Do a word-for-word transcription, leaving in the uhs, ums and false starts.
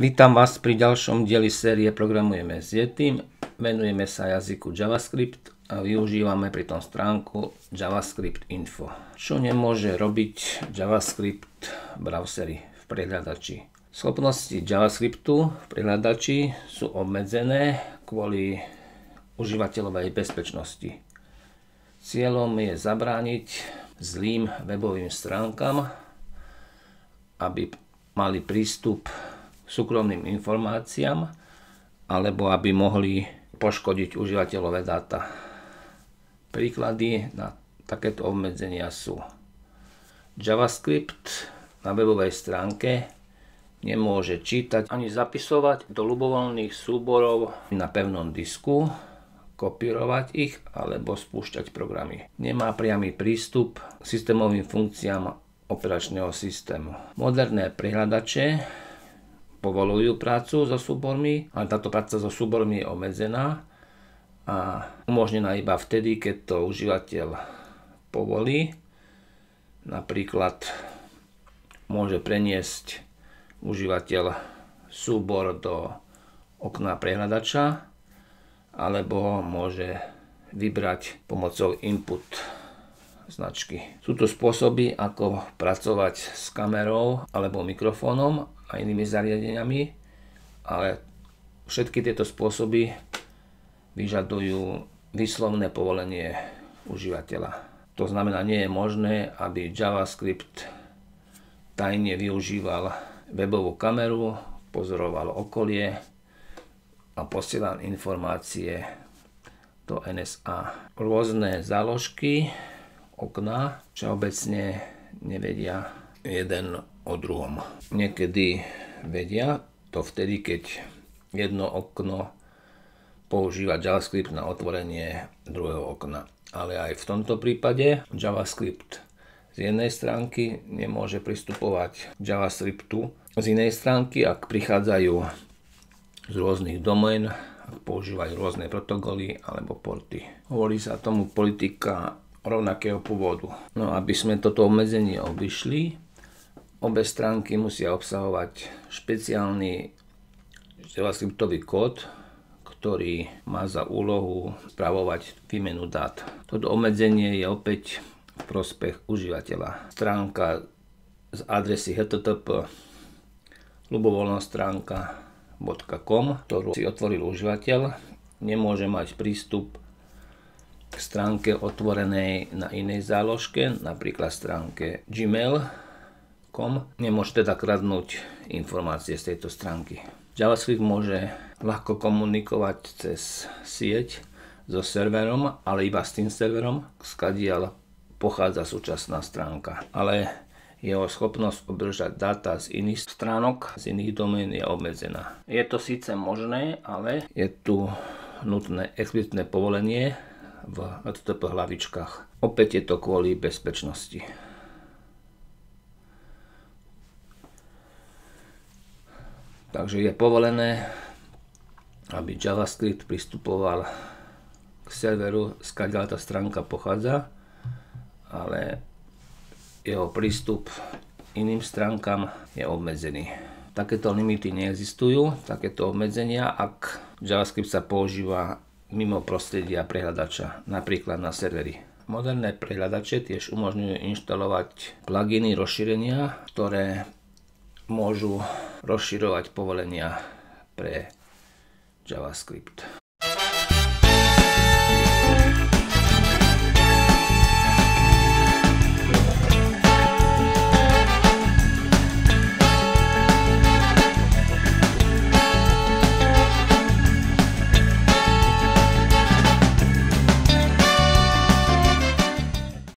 Vítam vás pri ďalšom dieli série Programujeme s Yetim. Venujeme sa jazyku JavaScript a využívame pri tom stránku JavaScript Info. Čo nemôže robiť JavaScript v browseri, v prehľadači? Schopnosti JavaScriptu v prehľadači sú obmedzené kvôli užívateľovej bezpečnosti. Cieľom je zabrániť zlým webovým stránkam, aby mali prístup súkromným informáciám alebo aby mohli poškodiť užívateľové dáta. Príklady na takéto obmedzenia sú: JavaScript na webovej stránke nemôže čítať ani zapisovať do ľubovoľných súborov na pevnom disku, kopírovať ich alebo spúšťať programy. Nemá priamy prístup k systémovým funkciám operačného systému. Moderné prehľadače povolujú prácu so súbormi, ale táto práca so súbormi je obmedzená a umožnená iba vtedy, keď to užívateľ povolí. Napríklad môže preniesť užívateľ súbor do okna prehľadača alebo môže vybrať pomocou input značky. Sú tu spôsoby, ako pracovať s kamerou alebo mikrofónom a inými zariadeniami, ale všetky tieto spôsoby vyžadujú výslovné povolenie užívateľa. To znamená, nie je možné, aby JavaScript tajne využíval webovú kameru, pozoroval okolie a posielal informácie do en es á. Rôzne záložky okna všeobecne nevedia jeden o druhom. Niekedy vedia to vtedy, keď jedno okno používa JavaScript na otvorenie druhého okna. Ale aj v tomto prípade JavaScript z jednej stránky nemôže pristupovať k JavaScriptu z inej stránky, ak prichádzajú z rôznych domén, ak používajú rôzne protokoly alebo porty. Hovorí sa tomu politika rovnakého pôvodu. No, aby sme toto obmedzenie obišli, obe stránky musia obsahovať špeciálny JavaScriptový kód, ktorý má za úlohu spravovať výmenu dát. Toto obmedzenie je opäť v prospech užívateľa. Stránka z adresy há té té pé ľubovoľná stránka bodka com, ktorú si otvoril užívateľ, nemôže mať prístup k stránke otvorenej na inej záložke, napríklad stránke gmail bodka com. Nemôže teda kradnúť informácie z tejto stránky. JavaScript môže ľahko komunikovať cez sieť so serverom, ale iba s tým serverom, skadiaľ pochádza súčasná stránka. Ale jeho schopnosť obdržať dáta z iných stránok, z iných domén je obmedzená. Je to síce možné, ale je tu nutné explicitné povolenie v há té té pé hlavičkách. Opäť je to kvôli bezpečnosti. Takže je povolené, aby JavaScript pristupoval k serveru, skadiaľ tá stránka pochádza, ale jeho prístup iným stránkam je obmedzený. Takéto limity neexistujú, takéto obmedzenia, ak JavaScript sa používa mimo prostredia prehľadača, napríklad na serveri. Moderné prehľadače tiež umožňujú inštalovať pluginy, rozšírenia, ktoré môžu rozširovať povolenia pre JavaScript.